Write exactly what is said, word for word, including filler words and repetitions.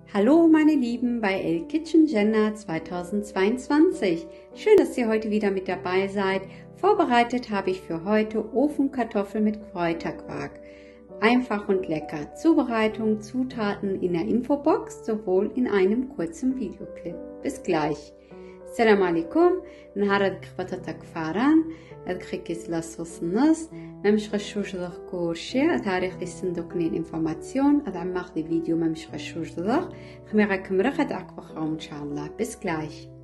Hallo meine Lieben bei El Kitchen Jannah zweitausendzweiundzwanzig. Schön, dass ihr heute wieder mit dabei seid. Vorbereitet habe ich für heute Ofenkartoffel mit Kräuterquark. Einfach und lecker. Zubereitung, Zutaten in der Infobox, sowohl in einem kurzen Videoclip. Bis gleich. السلام عليكم. نهار هذيك بطاطا كفاران هذيك خيكيس لاصوص النص ممش غشوش ضغ كورشي تاريخ دي صندوقنين انفورماسيون هذا عم ماخذ فيديو ممش غشوش ضغ خميغا كمرخ هذا عقب خاوم ان شاء الله. Bis gleich.